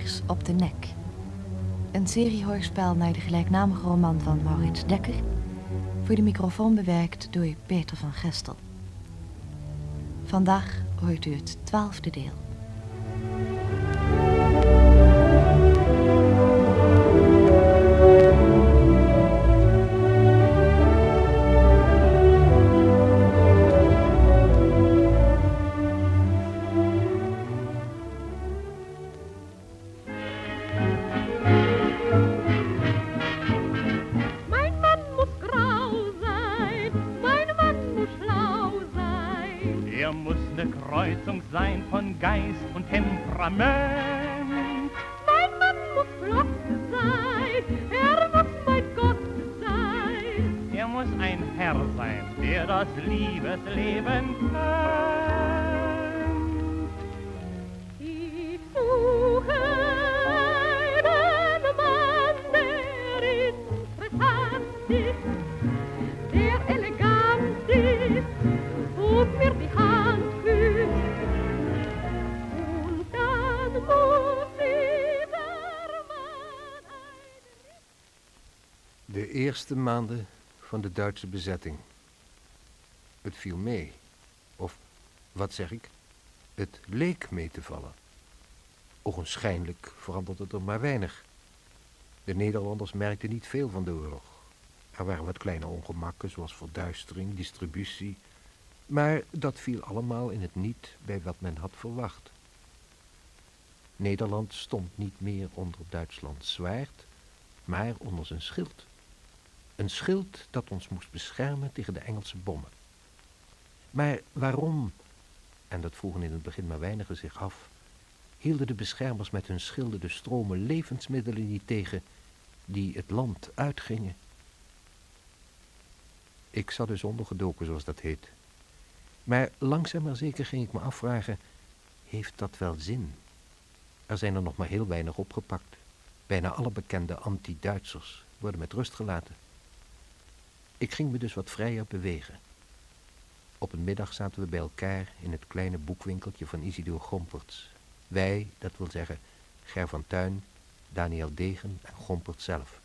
Vliegers op de nek. Een seriehoorspel naar de gelijknamige roman van Maurits Dekker. Voor de microfoon bewerkt door Peter van Gestel. Vandaag hoort u het 12e deel. Sein von Geist und Temperament. Mein Mann muss flott sein, muss mein Gott sein. Muss ein Herr sein, der das Liebesleben kennt. Ich suche einen Mann, der interessant ist, der elegant ist und mir die Hand küsst. De eerste maanden van de Duitse bezetting. Het viel mee. Of, wat zeg ik? Het leek mee te vallen. Ogenschijnlijk veranderde er maar weinig. De Nederlanders merkten niet veel van de oorlog. Er waren wat kleine ongemakken, zoals verduistering, distributie. Maar dat viel allemaal in het niet bij wat men had verwacht. Nederland stond niet meer onder Duitslands zwaard, maar onder zijn schild. Een schild dat ons moest beschermen tegen de Engelse bommen. Maar waarom, en dat vroegen in het begin maar weinigen zich af, hielden de beschermers met hun schilden de stromen levensmiddelen niet tegen die het land uitgingen? Ik zat dus ondergedoken, zoals dat heet. Maar langzaam maar zeker ging ik me afvragen, heeft dat wel zin? Er zijn er nog maar heel weinig opgepakt. Bijna alle bekende anti-Duitsers worden met rust gelaten. Ik ging me dus wat vrijer bewegen. Op een middag zaten we bij elkaar in het kleine boekwinkeltje van Isidor Gompertz. Wij, dat wil zeggen Ger van Tuin, Daniel Degen en Gompert zelf.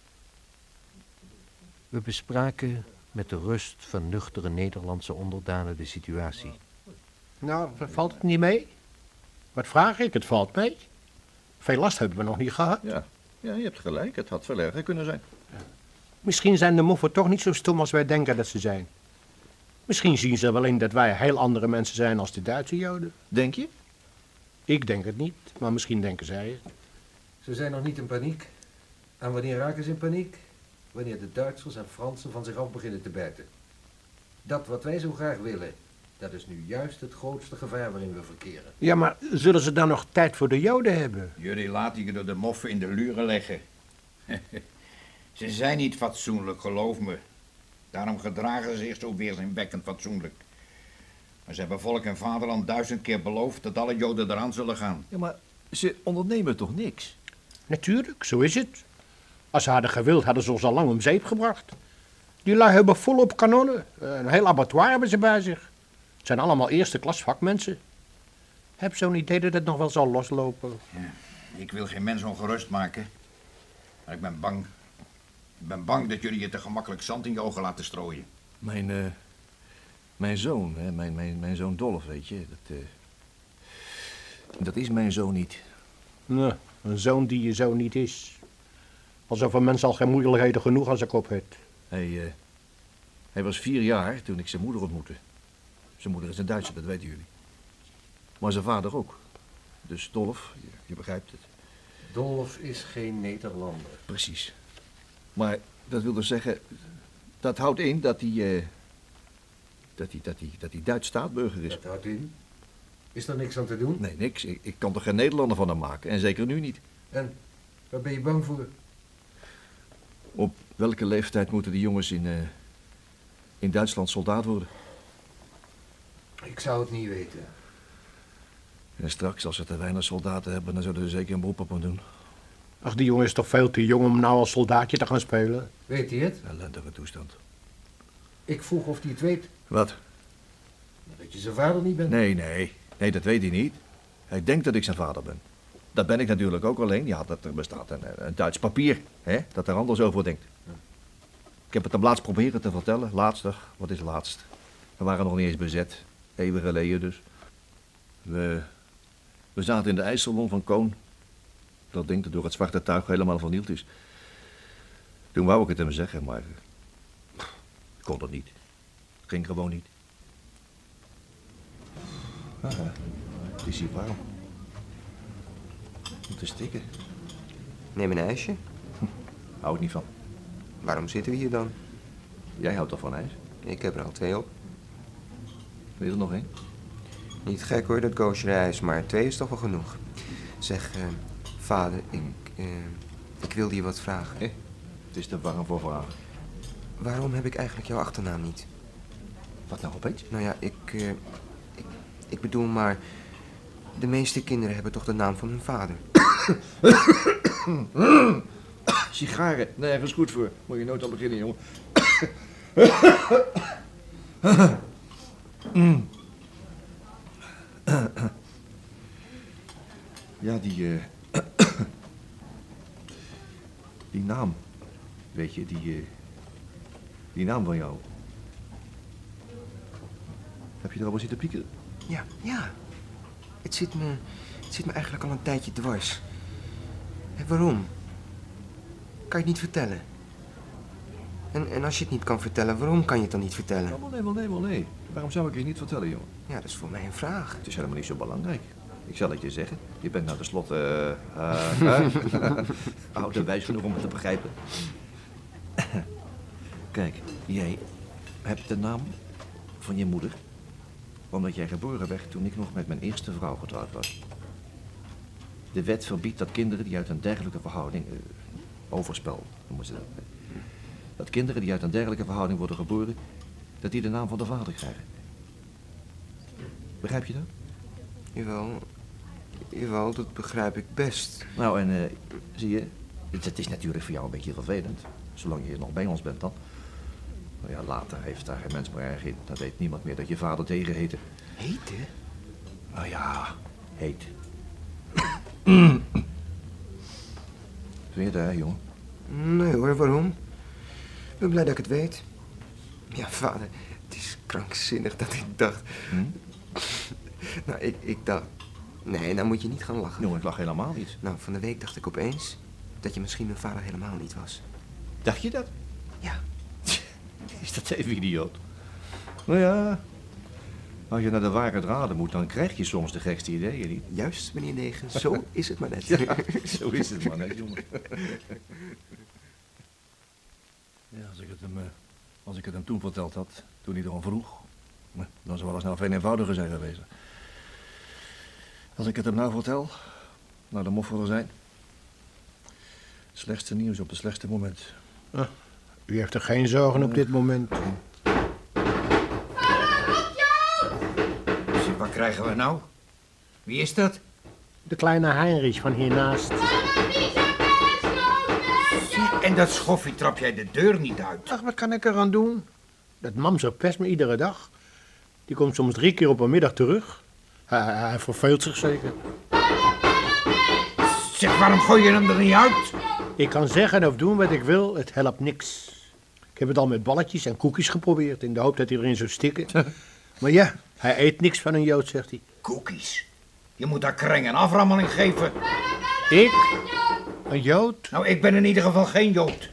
We bespraken met de rust van nuchtere Nederlandse onderdanen de situatie. Nou, valt het niet mee? Wat vraag ik? Het valt mee. Veel last hebben we nog niet gehad. Ja, je hebt gelijk. Het had veel erger kunnen zijn. Ja. Misschien zijn de moffen toch niet zo stom als wij denken dat ze zijn. Misschien zien ze wel in dat wij heel andere mensen zijn als de Duitse Joden. Denk je? Ik denk het niet, maar misschien denken zij het. Ze zijn nog niet in paniek. En wanneer raken ze in paniek? Wanneer de Duitsers en Fransen van zich af beginnen te bijten. Dat wat wij zo graag willen, dat is nu juist het grootste gevaar waarin we verkeren. Ja, maar zullen ze dan nog tijd voor de Joden hebben? Jullie laten je door de moffen in de luren leggen. Ze zijn niet fatsoenlijk, geloof me. Daarom gedragen ze zich zo weerzinwekkend fatsoenlijk. Maar ze hebben volk en vaderland 1000 keer beloofd dat alle Joden eraan zullen gaan. Ja, maar ze ondernemen toch niks? Natuurlijk, zo is het. Als ze hadden gewild, hadden ze ons al lang om zeep gebracht. Die lui hebben volop kanonnen. Een heel abattoir hebben ze bij zich. Het zijn allemaal eerste klas vakmensen. Heb zo'n idee dat het nog wel zal loslopen. Ja, ik wil geen mens ongerust maken. Maar ik ben bang. Ik ben bang dat jullie je te gemakkelijk zand in je ogen laten strooien. Mijn zoon, hè, mijn zoon Dolf, weet je. Dat is mijn zoon niet. Nee, een zoon die je zoon niet is. Alsof een mens al geen moeilijkheden genoeg aan zijn kop heeft. Hij was 4 jaar toen ik zijn moeder ontmoette. Zijn moeder is een Duitser, dat weten jullie. Maar zijn vader ook. Dus Dolf, je begrijpt het. Dolf is geen Nederlander. Precies. Maar dat wil dus zeggen, dat houdt in dat hij Duits staatsburger is. Dat houdt in? Is er niks aan te doen? Nee, niks. Ik kan toch geen Nederlander van hem maken. En zeker nu niet. En waar ben je bang voor? Op welke leeftijd moeten die jongens in Duitsland soldaat worden? Ik zou het niet weten. En straks, als ze te weinig soldaten hebben, dan zullen ze zeker een beroep op hem doen. Ach, die jongen is toch veel te jong om nou als soldaatje te gaan spelen? Weet hij het? Ellendige toestand. Ik vroeg of hij het weet. Wat? Dat je zijn vader niet bent. Nee, dat weet hij niet. Hij denkt dat ik zijn vader ben. Dat ben ik natuurlijk ook alleen. Ja, dat er bestaat een Duits papier, hè, dat er anders over denkt. Ik heb het hem laatst proberen te vertellen. Wat is laatst? We waren nog niet eens bezet. Eeuwen geleden dus. We zaten in de ijssalon van Koon. Dat ding dat door het zwarte tuig helemaal vernield is. Toen wou ik het hem zeggen, maar ik kon het niet. Ging gewoon niet. Het is hier warm. Om te stikken. Neem een ijsje. Hou ik niet van. Waarom zitten we hier dan? Jij houdt toch van ijs? Ik heb er al 2 op. Wil je er nog één? Niet gek hoor, dat gaucherijs, maar 2 is toch wel genoeg. Zeg, vader, ik wilde je wat vragen. Het is te warm voor vragen. Waarom heb ik eigenlijk jouw achternaam niet? Wat nou opeens? Nou ja, ik bedoel maar... De meeste kinderen hebben toch de naam van hun vader? Sigaren, nergens goed voor. Moet je nooit aan beginnen, jongen. Ja, die naam. Weet je, die naam van jou. Heb je er al wel zitten piekeren? Ja. Het zit me eigenlijk al een tijdje dwars. Waarom? Kan je het niet vertellen? En als je het niet kan vertellen, waarom kan je het dan niet vertellen? Wel nee. Waarom zou ik je niet vertellen, jongen? Ja, dat is voor mij een vraag. Het is helemaal niet zo belangrijk. Ik zal het je zeggen. Je bent nou tenslotte oud en wijs genoeg om het te begrijpen. Kijk, jij hebt de naam van je moeder, omdat jij geboren werd toen ik nog met mijn eerste vrouw getrouwd was. De wet verbiedt dat kinderen die uit een dergelijke verhouding, overspel noemen ze dat. Dat kinderen die uit een dergelijke verhouding worden geboren, dat die de naam van de vader krijgen. Begrijp je dat? Jawel, dat begrijp ik best. Nou, en zie je, het is natuurlijk voor jou een beetje vervelend, zolang je nog bij ons bent dan. Nou ja, later heeft daar geen mens meer erg in. Dan weet niemand meer dat je vader tegen heette. Heette? Nou ja, heet. Vind je dat, jongen? Nee hoor, waarom? Ik ben blij dat ik het weet. Ja, vader, het is krankzinnig dat ik dacht... Nou, ik dacht... Nee, nou moet je niet gaan lachen. Jongen, ik lach helemaal niet. Nou, van de week dacht ik opeens dat je misschien mijn vader helemaal niet was. Dacht je dat? Ja. Is dat even idioot? Nou ja, als je naar de ware draden moet, dan krijg je soms de gekste ideeën niet. Juist, meneer Negen, zo is het maar net. Ja, zo is het maar net, jongen. Ja, als ik het hem toen verteld had, toen hij erom vroeg, dan zou alles nou veel eenvoudiger zijn geweest. Als ik het hem nou vertel, nou dan mocht wel zijn. Het slechtste nieuws op het slechtste moment. U heeft er geen zorgen op dit moment. Zeg, wat krijgen we nou? Wie is dat? De kleine Heinrich van hiernaast. En dat schoffie trap jij de deur niet uit. Ach, wat kan ik eraan doen? Dat mam zo pest me iedere dag. Die komt soms 3 keer op een middag terug. Hij verveelt zich zeker. Zeg, waarom gooi je hem er niet uit? Ik kan zeggen of doen wat ik wil, het helpt niks. Ik heb het al met balletjes en koekjes geprobeerd, in de hoop dat hij erin zou stikken. Maar ja, hij eet niks van een Jood, zegt hij. Koekjes? Je moet daar kreng en aframmeling geven. Ik? Een Jood? Nou, ik ben in ieder geval geen Jood.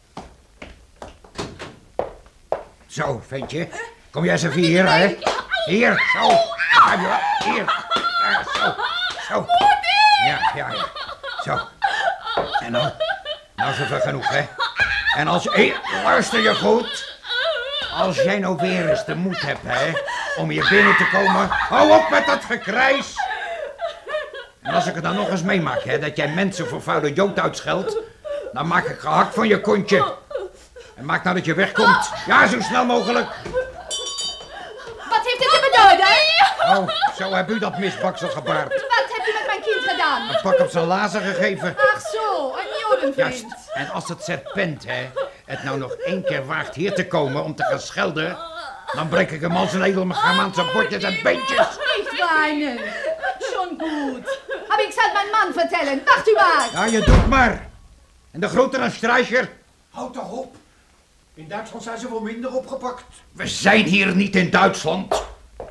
Zo, ventje. Kom jij eens even hier, hè? Hier, zo. Hier. Ja, zo. Ja. Zo. En nou? Nou is het wel genoeg, hè? En als je... luister je goed. Als jij nou weer eens de moed hebt, hè, om hier binnen te komen, hou op met dat gekrijs. En als ik het dan nog eens meemaak, hè, dat jij mensen voor vuile Jood uitscheldt, dan maak ik gehakt van je kontje. En maak nou dat je wegkomt. Ja, zo snel mogelijk. Wat heeft dit te beduiden? Oh, zo heb u dat misbaksel gebaard. Wat heb je met mijn kind gedaan? Een pak op zijn lazen gegeven. Ach zo, een jodenvriend. Juist. En als het serpent, hè, het nou nog 1 keer waagt hier te komen om te gaan schelden, dan breek ik hem al zijn edelmechaam aan zijn bordjes en beentjes. Nicht weinen. Schon gut. Aber ich zal mijn man vertellen. Wacht u maar. Ja, je doet maar. En de grotere strijcher. Houd toch op. In Duitsland zijn ze wel minder opgepakt. We zijn hier niet in Duitsland.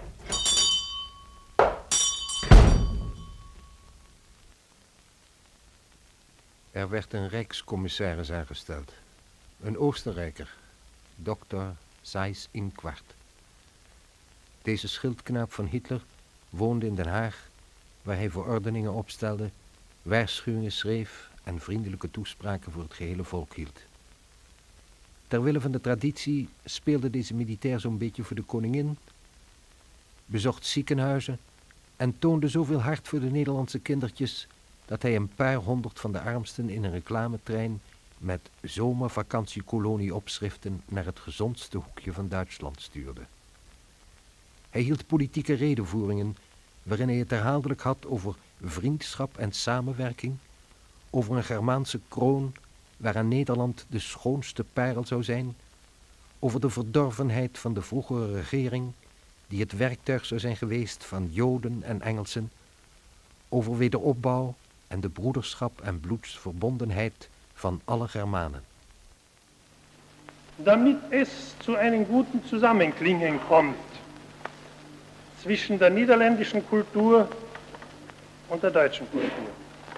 Er werd een rijkscommissaris aangesteld. Een Oostenrijker, dokter Seyss-Inquart. Deze schildknaap van Hitler woonde in Den Haag, waar hij verordeningen opstelde, waarschuwingen schreef en vriendelijke toespraken voor het gehele volk hield. Ter wille van de traditie speelde deze militair zo'n beetje voor de koningin, bezocht ziekenhuizen en toonde zoveel hart voor de Nederlandse kindertjes dat hij een paar honderd van de armsten in een reclametrein met zomervakantiekolonie-opschriften naar het gezondste hoekje van Duitsland stuurde. Hij hield politieke redevoeringen waarin hij het herhaaldelijk had over vriendschap en samenwerking, over een Germaanse kroon waaraan Nederland de schoonste parel zou zijn, over de verdorvenheid van de vroegere regering die het werktuig zou zijn geweest van Joden en Engelsen, over wederopbouw en de broederschap en bloedsverbondenheid van alle Germanen. Damit es zu einem guten Zusammenklingen kommt zwischen der niederländischen Kultur und der deutschen Kultur.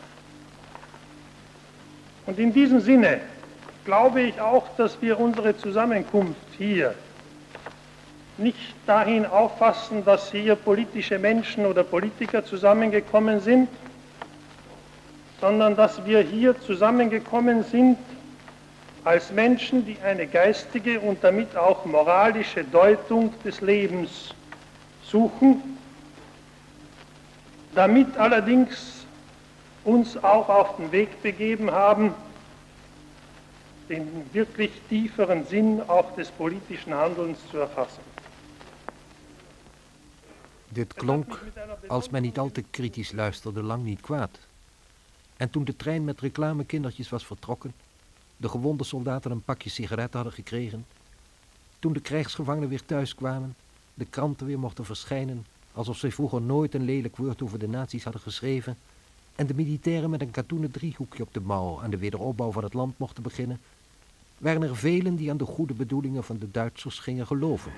Und in diesem Sinne glaube ich auch, dass wir unsere Zusammenkunft hier nicht dahin auffassen, dass hier politische Menschen oder Politiker zusammengekommen sind, sondern dass wir hier zusammengekommen sind als Menschen, die eine geistige und damit auch moralische Deutung des Lebens suchen, damit allerdings uns auch auf den Weg begeben haben, den wirklich tieferen Sinn auch des politischen Handelns zu erfassen. Dit klonk, als men niet al te kritisch luisterde, lang niet kwaad. En toen de trein met reclamekindertjes was vertrokken, de gewonde soldaten een pakje sigaretten hadden gekregen, toen de krijgsgevangenen weer thuis kwamen, de kranten weer mochten verschijnen, alsof zij vroeger nooit een lelijk woord over de nazi's hadden geschreven, en de militairen met een katoenen driehoekje op de mouw aan de wederopbouw van het land mochten beginnen, waren er velen die aan de goede bedoelingen van de Duitsers gingen geloven.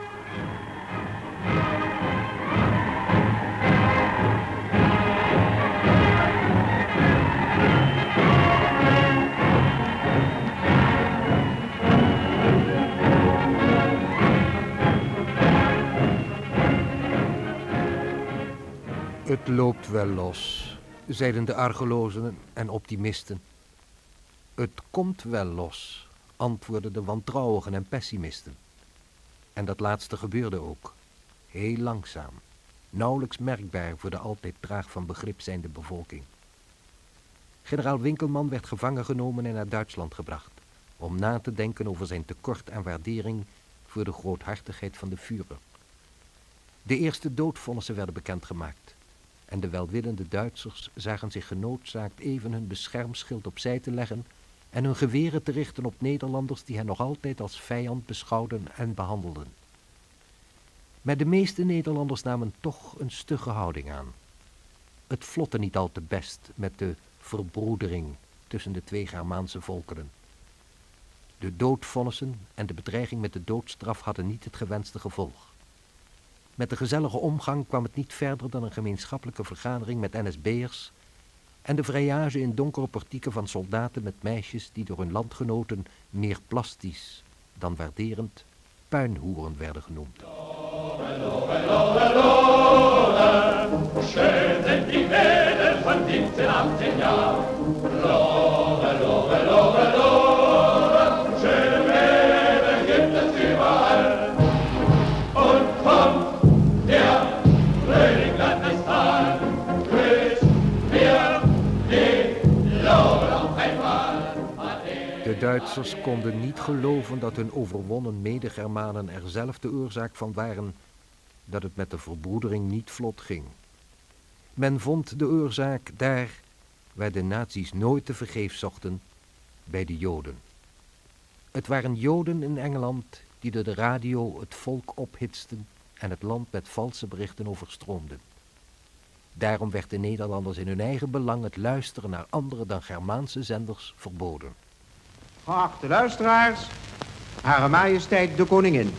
Het loopt wel los, zeiden de argelozen en optimisten. Het komt wel los, antwoordden de wantrouwigen en pessimisten. En dat laatste gebeurde ook, heel langzaam, nauwelijks merkbaar voor de altijd traag van begrip zijnde bevolking. Generaal Winkelman werd gevangen genomen en naar Duitsland gebracht, om na te denken over zijn tekort aan waardering voor de groothartigheid van de Führer. De eerste doodvonnissen werden bekendgemaakt. En de welwillende Duitsers zagen zich genoodzaakt even hun beschermschild opzij te leggen en hun geweren te richten op Nederlanders die hen nog altijd als vijand beschouwden en behandelden. Maar de meeste Nederlanders namen toch een stugge houding aan. Het vlotte niet al te best met de verbroedering tussen de twee Germaanse volkeren. De doodvonnissen en de bedreiging met de doodstraf hadden niet het gewenste gevolg. Met de gezellige omgang kwam het niet verder dan een gemeenschappelijke vergadering met NSB'ers en de vrijage in donkere portieken van soldaten met meisjes die door hun landgenoten meer plastisch dan waarderend puinhoeren werden genoemd. Schön sind die Mädels von 17, 18 Jahren. Lore, lore, lore, lore. Schöne Mädel gibt es überall. Und kommt der Frühling ist an. Grüßt mir die Lore noch einmal. De Duitsers konden niet geloven dat hun overwonnen mede-Germanen er zelf de oorzaak van waren dat het met de verbroedering niet vlot ging. Men vond de oorzaak daar waar de nazi's nooit te vergeefs zochten, bij de Joden. Het waren Joden in Engeland die door de radio het volk ophitsten en het land met valse berichten overstroomden. Daarom werd de Nederlanders in hun eigen belang het luisteren naar andere dan Germaanse zenders verboden. Geachte luisteraars, Hare Majesteit de Koningin.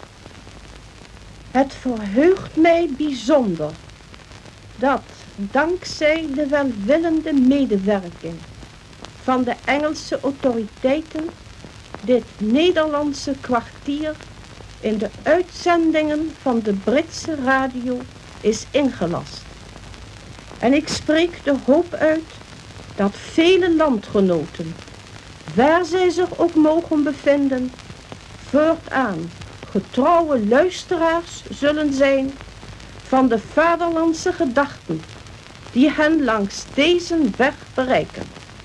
Het verheugt mij bijzonder dat dankzij de welwillende medewerking van de Engelse autoriteiten dit Nederlandse kwartier in de uitzendingen van de Britse radio is ingelast. En ik spreek de hoop uit dat vele landgenoten, waar zij zich ook mogen bevinden, voortaan getrouwe luisteraars zullen zijn van de vaderlandse gedachten die hen langs deze weg bereiken.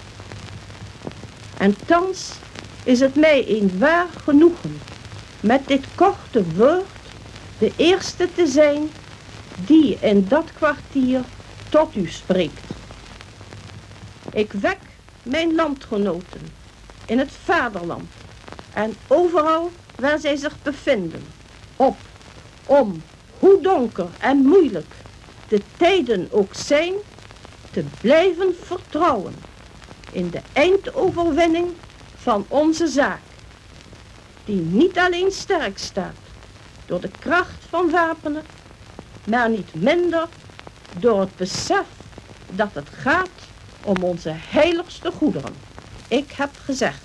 En thans is het mij een waar genoegen met dit korte woord de eerste te zijn die in dat kwartier tot u spreekt. Ik wek mijn landgenoten in het vaderland en overal waar zij zich bevinden op om, hoe donker en moeilijk de tijden ook zijn, te blijven vertrouwen in de eindoverwinning van onze zaak, die niet alleen sterk staat door de kracht van wapenen, maar niet minder door het besef dat het gaat om onze heiligste goederen. Ik heb gezegd.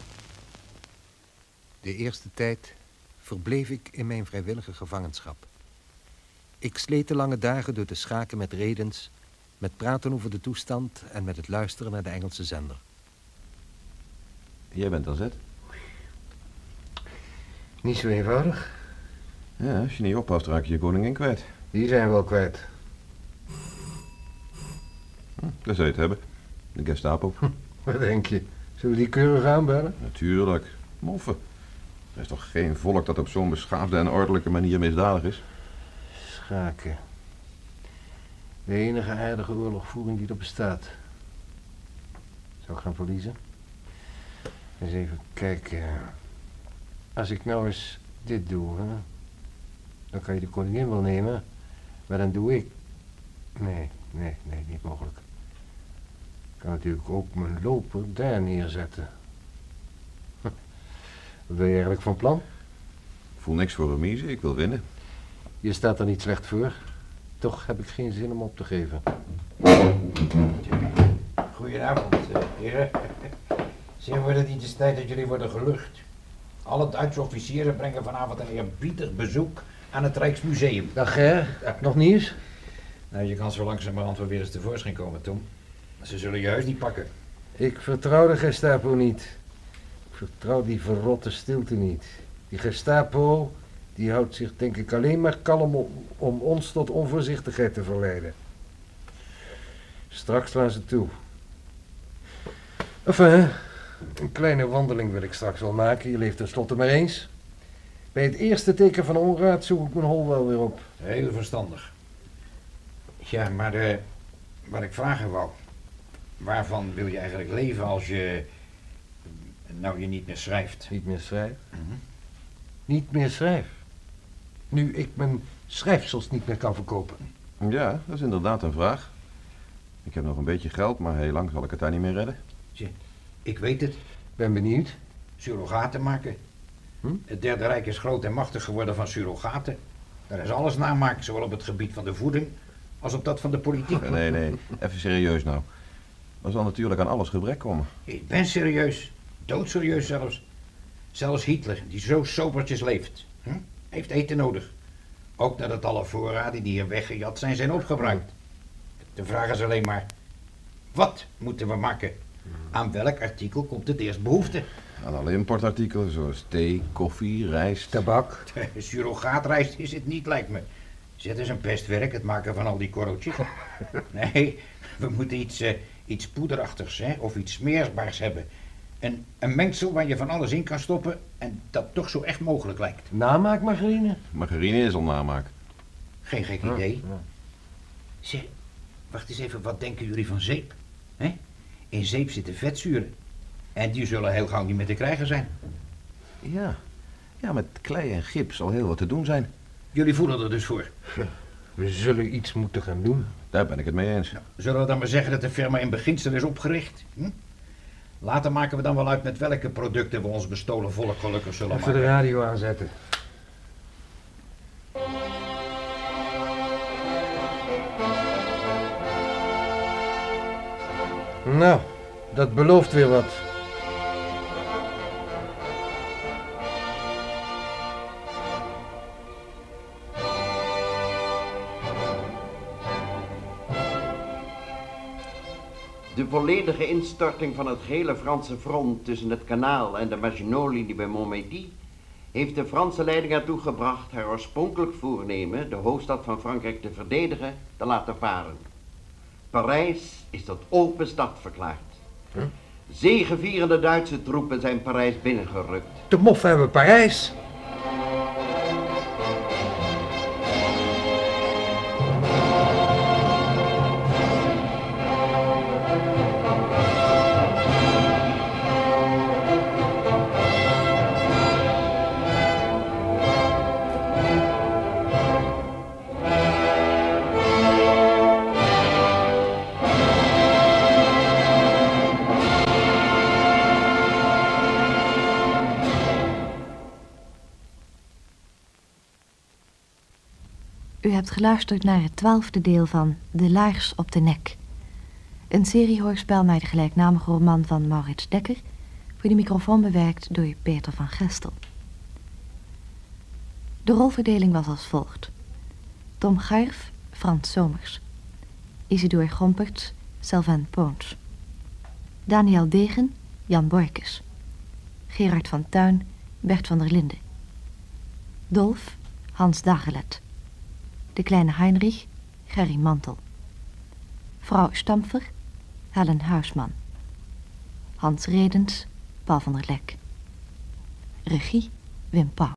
De eerste tijd verbleef ik in mijn vrijwillige gevangenschap. Ik sleet de lange dagen door te schaken met redens, met praten over de toestand en met het luisteren naar de Engelse zender. Jij bent dan zet? Niet zo eenvoudig. Ja, als je niet oppast raak je je koningin kwijt. Die zijn we wel kwijt. Daar zou je het hebben. De Gestapo. Wat denk je? Zullen we die keurig aanbellen? Natuurlijk. Moffen. Er is toch geen volk dat op zo'n beschaafde en ordelijke manier misdadig is? Schaken. De enige aardige oorlogvoering die er bestaat. Zou ik gaan verliezen? Eens even kijken. Als ik nou eens dit doe, hè? Dan kan je de koningin wel nemen. Maar dan doe ik... Nee, niet mogelijk. Ik kan natuurlijk ook mijn loper daar neerzetten. Wat ben je eigenlijk van plan? Ik voel niks voor remise, ik wil winnen. Je staat er niet slecht voor. Toch heb ik geen zin om op te geven. Goedenavond, heren. Zeg, wordt het niet eens tijd dat jullie worden gelucht? Alle Duitse officieren brengen vanavond een eerbiedig bezoek aan het Rijksmuseum. Dag, hè? Nog nieuws? Nou, je kan zo langzamerhand wel weer eens tevoorschijn komen, Tom. Ze zullen je heus niet pakken. Ik vertrouw de Gestapo niet. Ik vertrouw die verrotte stilte niet. Die Gestapo, die houdt zich denk ik alleen maar kalm om ons tot onvoorzichtigheid te verleiden. Straks slaan ze toe. Enfin, een kleine wandeling wil ik straks wel maken. Je leeft tenslotte maar eens. Bij het eerste teken van onraad zoek ik mijn hol wel weer op. Heel verstandig. Ja, maar wat ik vragen wou. Waarvan wil je eigenlijk leven als je... nou je niet meer schrijft? Niet meer schrijf? Niet meer schrijf? Nu ik mijn schrijfsels niet meer kan verkopen. Ja, dat is inderdaad een vraag. Ik heb nog een beetje geld, maar heel lang zal ik het daar niet meer redden. Zie, ik weet het. Ben benieuwd. Surrogaten maken. Het Derde Rijk is groot en machtig geworden van surrogaten. Daar is alles namaak, zowel op het gebied van de voeding als op dat van de politiek. Nee, even serieus nou. Er zal natuurlijk aan alles gebrek komen. Ik ben serieus. Doodserieus zelfs. Zelfs Hitler, die zo sobertjes leeft, heeft eten nodig. Ook nadat alle voorraden die hier weggejat zijn opgebruikt. De vraag is alleen maar, wat moeten we maken? Aan welk artikel komt het eerst behoefte? Aan alle importartikelen zoals thee, koffie, rijst. Tabak. Surrogaatrijst is het niet, lijkt me. Zet eens een pestwerk, het maken van al die korreltjes. Nee, we moeten iets poederachtigs, hè, of iets smeerbaars hebben. Een mengsel waar je van alles in kan stoppen en dat toch zo echt mogelijk lijkt. Namaakmargarine? Margarine is al namaak. Geen gek idee. Zeg, wacht eens even, wat denken jullie van zeep? Hè? In zeep zitten vetzuren. En die zullen heel gauw niet meer te krijgen zijn. Ja, met klei en gips zal heel wat te doen zijn. Jullie voelen er dus voor? We zullen iets moeten gaan doen. Daar ben ik het mee eens. Zullen we dan maar zeggen dat de firma in beginsel is opgericht? Hm? Later maken we dan wel uit met welke producten we ons bestolen volk gelukkig zullen Even maken. de radio aanzetten. Nou, dat belooft weer wat. De volledige instorting van het gehele Franse front tussen het kanaal en de Maginot-linie bij Montmédy heeft de Franse leiding ertoe gebracht haar oorspronkelijk voornemen de hoofdstad van Frankrijk te verdedigen te laten varen. Parijs is tot open stad verklaard. Zegevierende Duitse troepen zijn Parijs binnengerukt. De moffen hebben Parijs. U hebt geluisterd naar het 12e deel van De Laars op de Nek. Een seriehoorspel naar de gelijknamige roman van Maurits Dekker, voor de microfoon bewerkt door Peter van Gestel. De rolverdeling was als volgt. Tom Garf, Frans Somers. Isidor Gomperts, Sylvain Poons. Daniel Degen, Jan Borkes. Gerard van Tuin, Bert van der Linden. Dolf, Hans Dagelet. De kleine Heinrich, Gerry Mantel. Vrouw Stampfer, Helen Huisman. Hans Redens, Paul van der Lek. Regie, Wim Pauw.